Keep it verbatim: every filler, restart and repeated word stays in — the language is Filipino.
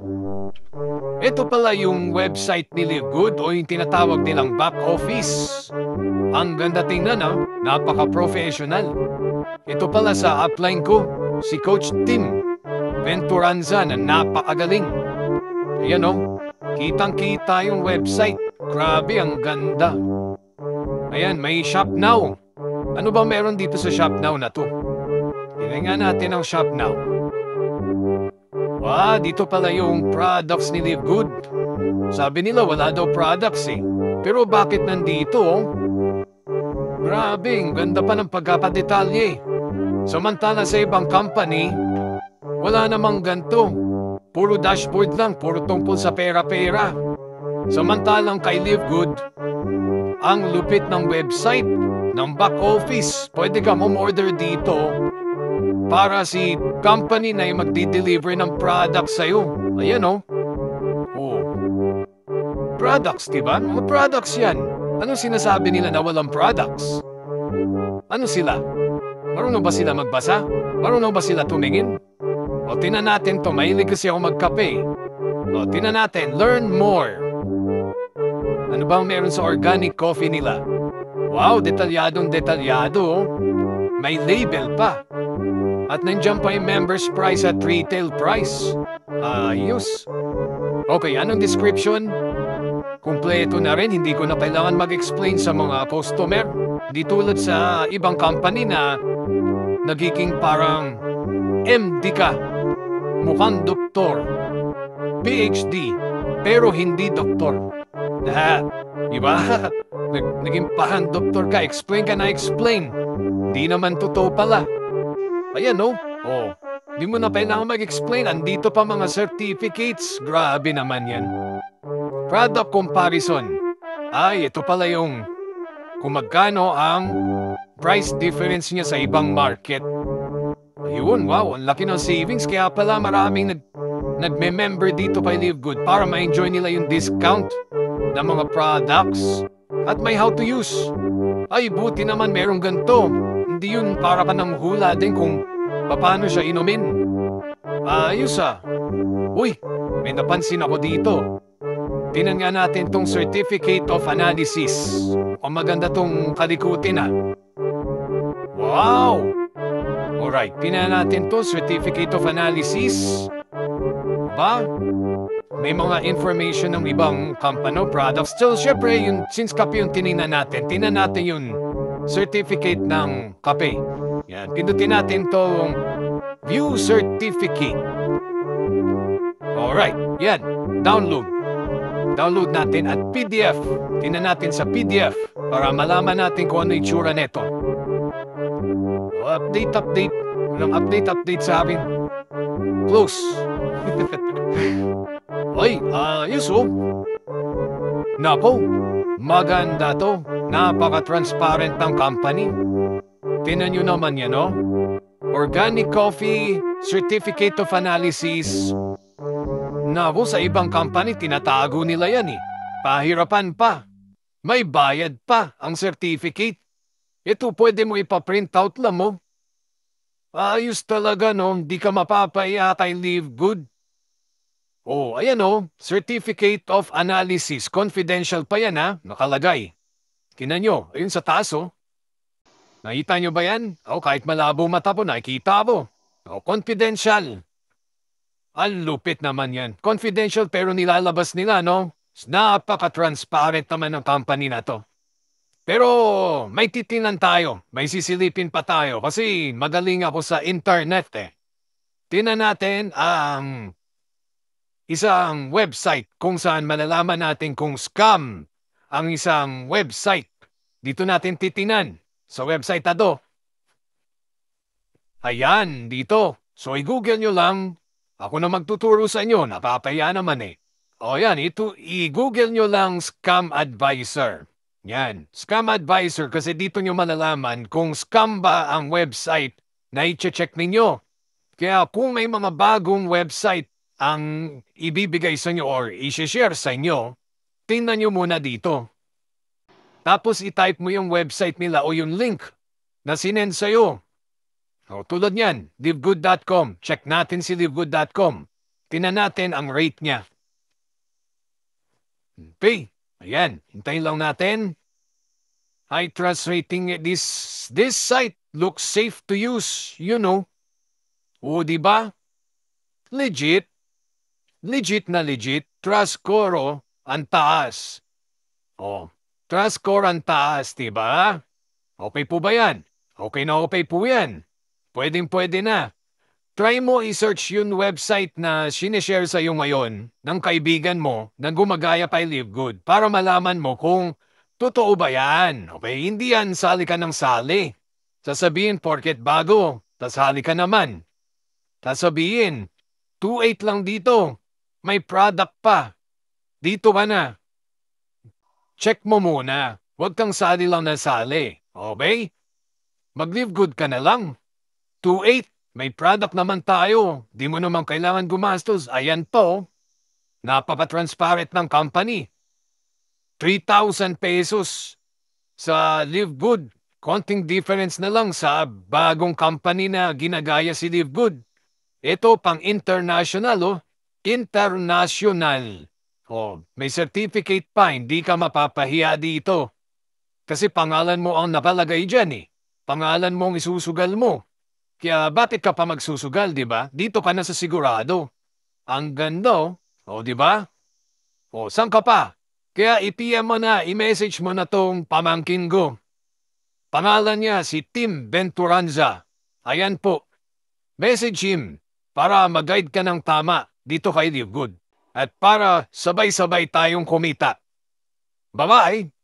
Ito pala yung website ni Livegood o yung tinatawag nilang back office. Ang ganda tingnan ha, napaka-professional. Ito pala sa upline ko, si Coach Tim Venturanza na napakagaling. Ayan o, kitang-kita yung website. Grabe, ang ganda. Ayan, may shop now. Ano ba meron dito sa shop now na to? Tingnan natin ang shop now. Wow, dito pala yung products ni Livegood. Sabi nila wala daw products eh. Pero bakit nandito oh? Grabe, ang ganda pa ng pagkapadetalye. Samantala sa ibang company, wala namang ganito. Puro dashboard lang, puro tungkol sa pera-pera. Samantalang kay Livegood, ang lupit ng website, ng back office. Pwede ka mong-order dito para si company na yung magdi-deliver ng products sa'yo. Ayan oh. Oh. Products, diba? Mga products yan. Anong sinasabi nila na walang products? Ano sila? Marunong ba sila magbasa? Marunong ba sila tumingin? O tinan natin to, mahilig kasi ako magkape. O tinan natin, learn more. Ano bang meron sa organic coffee nila? Wow, detalyadong detalyado oh. May label pa. At nandiyan pa yung members price at retail price. Ayos. Okay, anong description? Kumpleto na rin, hindi ko na kailangan mag-explain sa mga customer. Di tulad sa ibang company na nagiging parang M D ka. Mukhang doktor. P H D, pero hindi doktor. Ha, diba? Nag naging parang doktor ka, explain ka na explain. Di naman totoo pala. Ayan no? Oh, di mo na kailangan mag-explain. Andito pa mga certificates. Grabe naman yan. Product comparison. Ay, ito pala yung kung magkano ang price difference niya sa ibang market. Ayun, wow, ang laki ng savings. Kaya pala maraming nag nagme-member dito kay Livegood para ma-enjoy nila yung discount ng mga products. At may how to use. Ay, buti naman merong ganito. Hindi yun para ka nang hula din kung paano siya inumin. Ayos ah. Uy, may napansin ako dito. Tinan nga natin tong Certificate of Analysis. Mukhang maganda tong kalikutin ah. Wow! Alright, tinan natin to Certificate of Analysis. Ba? May mga information ng ibang company products. So, syempre, yun, since kape yung tinignan natin, tinan natin yung certificate ng kape. Yan, pindutin natin tong View Certificate. Alright, yan, download. Download natin at P D F. Tingnan natin sa P D F para malaman natin kung ano yung tsura neto. Update, update. Walang update, update sa akin. Close. Ay, ayos oh. Nako, maganda to. Napaka-transparent ng company. Tingnan nyo naman yan oh. Organic Coffee Certificate of Analysis. Nako, sa ibang company, tinatago nila yan eh. Pahirapan pa. May bayad pa ang certificate. Ito pwede mo ipaprint out lang mo. Ayos talaga no, di ka mapapaya kay Livegood. Oh, ayan oh, Certificate of Analysis. Confidential pa yan ha, nakalagay. Kinan nyo, ayun sa taas oh. Nakita nyo ba yan? Oh, kahit malabo mata po, nakikita po. Oh, confidential. Ang lupit naman yan. Confidential pero nilalabas nila, no? Napaka-transparent naman ng company na to. Pero may titinan tayo. May sisilipin pa tayo kasi magaling ako sa internet eh. Tinan natin ang isang website kung saan malalaman natin kung scam ang isang website. Dito natin titinan sa website na to. Ayan, dito. So i-google nyo lang. Ako na magtuturo sa inyo, napapaya naman eh. O yan, ito, i-google nyo lang Scam Advisor. Yan, Scam Advisor kasi dito nyo malalaman kung scam ba ang website na i-check ninyo. Kaya kung may mga bagong website ang ibibigay sa inyo or i-share sa inyo, tingnan nyo muna dito. Tapos i-type mo yung website nila o yung link na sinend sa'yo. O, tulad niyan, livegood dot com. Check natin si livegood dot com. Tingnan natin ang rate niya. Okay, ayan, hintayin lang natin. High trust rating, this, this site looks safe to use, you know. O, di ba? Legit. Legit na legit. Trust score, oh, ang taas. Oh, trust score ang taas, di ba? Okay po ba yan? Okay na okay po yan. Pwedeng pwede na. Try mo i-search yung website na sinishare sa'yo ngayon ng kaibigan mo na gumagaya kay Live Good para malaman mo kung totoo ba yan. Okay, hindi yan sali ka ng sali. Sasabihin porket bago, tas sali ka naman. Sasabihin, two eight lang dito. May product pa. Dito ka na. Check mo muna. Huwag kang sali lang na sali. Okay? Mag-live good ka na lang. two eight. May product naman tayo. Di mo naman kailangan gumastos. Ayan po. Napapa-transparent ng company. three thousand pesos sa Live Good. Konting difference na lang sa bagong company na ginagaya si Live Good. Ito pang international, oh. International. Oh, may certificate pa. Hindi ka mapapahiya dito. Kasi pangalan mo ang napalagay dyan, eh. Pangalan mo ang isusugal mo. Kaya bakit ka pa magsusugal, di ba? Dito ka na sa sigurado. Ang ganda, o, di ba? O, saan ka pa? Kaya i-P M mo na, i-message mo na tong pamangkin ko. Pangalan niya si Tim Venturanza. Ayan po. Message him para mag-guide ka ng tama dito kay Live Good. At para sabay-sabay tayong kumita. Bye-bye!